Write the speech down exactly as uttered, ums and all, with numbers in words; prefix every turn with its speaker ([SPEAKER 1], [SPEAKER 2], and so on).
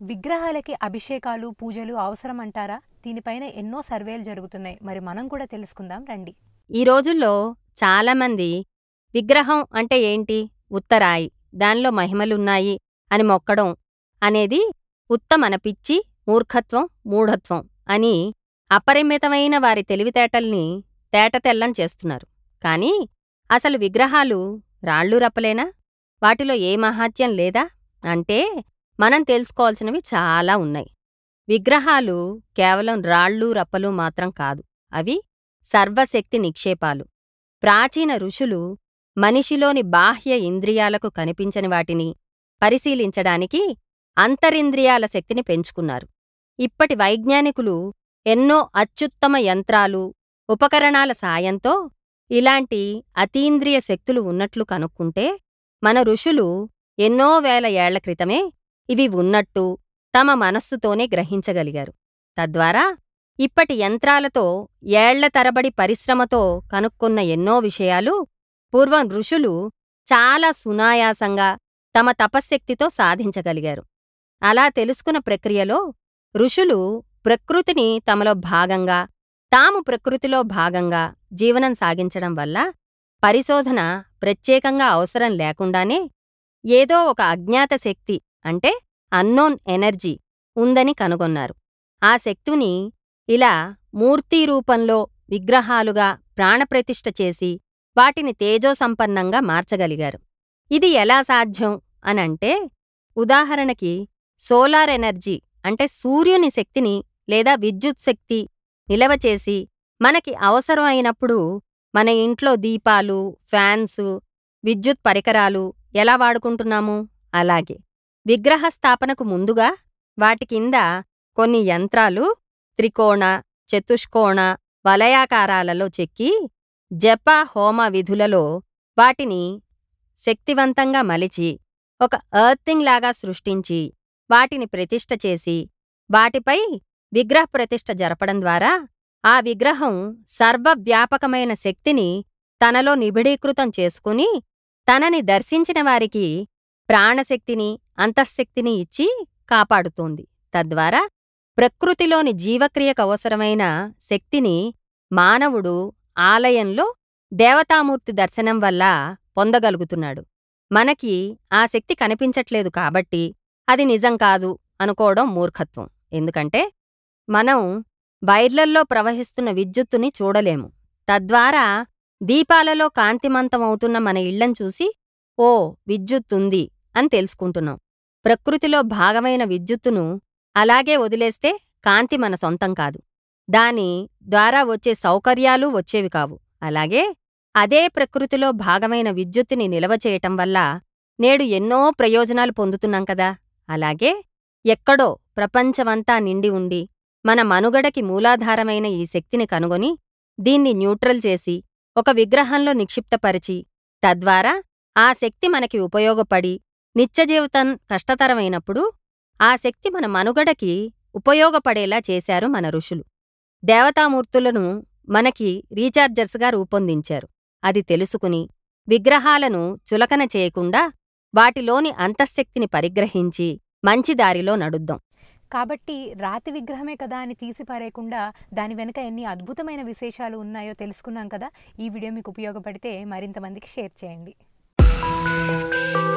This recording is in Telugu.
[SPEAKER 1] విగ్రహాలకి అభిషేకాలు, పూజలు అవసరం అంటారా? దీనిపైన ఎన్నో సర్వేలు జరుగుతున్నాయి. మరి మనం కూడా తెలుసుకుందాం రండి.
[SPEAKER 2] ఈ రోజుల్లో చాలామంది విగ్రహం అంటే ఏంటి? ఉత్తరాయి, దానిలో మహిమలున్నాయి అని మొక్కడం అనేది ఉత్తమన పిచ్చి, మూర్ఖత్వం, మూఢత్వం అని అపరిమితమైన వారి తెలివితేటల్ని తేటతెల్లం చేస్తున్నారు. కానీ అసలు విగ్రహాలు రాళ్ళు రప్పలేనా? వాటిలో ఏ మహాత్యం లేదా? అంటే మనం తెలుసుకోవాల్సినవి చాలా ఉన్నాయి. విగ్రహాలు కేవలం రాళ్ళు రప్పలు మాత్రం కాదు, అవి సర్వశక్తి నిక్షేపాలు. ప్రాచీన ఋషులు మనిషిలోని బాహ్య ఇంద్రియాలకు కనిపించని వాటిని పరిశీలించడానికి అంతరింద్రియాల శక్తిని పెంచుకున్నారు. ఇప్పటి వైజ్ఞానికులు ఎన్నో అత్యుత్తమ యంత్రాలు, ఉపకరణాల సాయంతో ఇలాంటి అతీంద్రియ శక్తులు ఉన్నట్లు కనుక్కుంటే, మన ఋషులు ఎన్నో వేల ఏళ్ల క్రితమే ఇవి ఉన్నట్టు తమ మనస్సుతోనే గ్రహించగలిగారు. తద్వారా ఇప్పటి యంత్రాలతో ఏళ్ల తరబడి పరిశ్రమతో కనుక్కున్న ఎన్నో విషయాలు పూర్వం ఋషులు చాలా సునాయాసంగా తమ తపశ్శక్తితో సాధించగలిగారు. అలా తెలుసుకున్న ప్రక్రియలో ఋషులు ప్రకృతిని తమలో భాగంగా, తాము ప్రకృతిలో భాగంగా జీవనం సాగించడం వల్ల పరిశోధన ప్రత్యేకంగా అవసరం లేకుండానే ఏదో ఒక అజ్ఞాత శక్తి అంటే అన్నోన్ ఎనర్జీ ఉందని కనుగొన్నారు. ఆ శక్తిని ఇలా మూర్తీరూపంలో విగ్రహాలుగా ప్రాణప్రతిష్ఠ చేసి వాటిని తేజోసంపన్నంగా మార్చగలిగారు. ఇది ఎలా సాధ్యం అనంటే, ఉదాహరణకి సోలార్ ఎనర్జీ అంటే సూర్యుని శక్తిని లేదా విద్యుత్ శక్తి నిలవచేసి మనకి అవసరం అయినప్పుడు మన ఇంట్లో దీపాలు, ఫ్యాన్సు, విద్యుత్ పరికరాలు ఎలా వాడుకుంటున్నాము అలాగే విగ్రహ స్థాపనకు ముందుగా వాటి కింద కొన్ని యంత్రాలు త్రికోణ, చతుష్కోణ, వలయాకారాలలో చెక్కి జప, హోమ విధులలో వాటిని శక్తివంతంగా మలిచి ఒక ఎర్తింగ్ లాగా సృష్టించి వాటిని ప్రతిష్ఠ చేసి వాటిపై విగ్రహ ప్రతిష్ఠ జరపడం ద్వారా ఆ విగ్రహం సర్వవ్యాపకమైన శక్తిని తనలో నిబిడీకృతం చేసుకుని తనని దర్శించిన వారికి ప్రాణశక్తిని, అంతఃశక్తిని ఇచ్చి కాపాడుతోంది. తద్వారా ప్రకృతిలోని జీవక్రియకు అవసరమైన శక్తిని మానవుడు ఆలయంలో దేవతామూర్తి దర్శనం వల్ల పొందగలుగుతున్నాడు. మనకి ఆ శక్తి కనిపించట్లేదు కాబట్టి అది నిజం కాదు అనుకోవడం మూర్ఖత్వం. ఎందుకంటే మనం వైర్లల్లో ప్రవహిస్తున్న విద్యుత్తుని చూడలేము. తద్వారా దీపాలలో కాంతిమంతమవుతున్న మన ఇళ్లను చూసి ఓ విద్యుత్తుంది అని తెలుసుకుంటున్నాం. ప్రకృతిలో భాగమైన విద్యుత్తును అలాగే వదిలేస్తే కాంతి మన సొంతం కాదు, దాని ద్వారా వచ్చే సౌకర్యాలు వచ్చేవి కావు. అలాగే అదే ప్రకృతిలో భాగమైన విద్యుత్తుని నిలవచేయటం వల్ల నేడు ఎన్నో ప్రయోజనాలు పొందుతున్నాం కదా. అలాగే ఎక్కడో ప్రపంచమంతా నిండి ఉండి మన మనుగడకి మూలాధారమైన ఈ శక్తిని కనుగొని దీన్ని న్యూట్రల్ చేసి ఒక విగ్రహంలో నిక్షిప్తపరిచి తద్వారా ఆ శక్తి మనకి ఉపయోగపడి నిత్యజీవితం కష్టతరమైనప్పుడు ఆ శక్తి మన మనుగడకి ఉపయోగపడేలా చేశారు మన ఋషులు. దేవతామూర్తులను మనకి రీఛార్జర్స్గా రూపొందించారు. అది తెలుసుకుని విగ్రహాలను చులకన చేయకుండా వాటిలోని అంతఃశక్తిని పరిగ్రహించి మంచి దారిలో నడుద్దాం.
[SPEAKER 1] కాబట్టి రాతి విగ్రహమే కదా అని తీసి పారేయకుండా దాని వెనుక ఎన్ని అద్భుతమైన విశేషాలు ఉన్నాయో తెలుసుకున్నాం కదా. ఈ వీడియో మీకు ఉపయోగపడితే మరింత మందికి షేర్ చేయండి.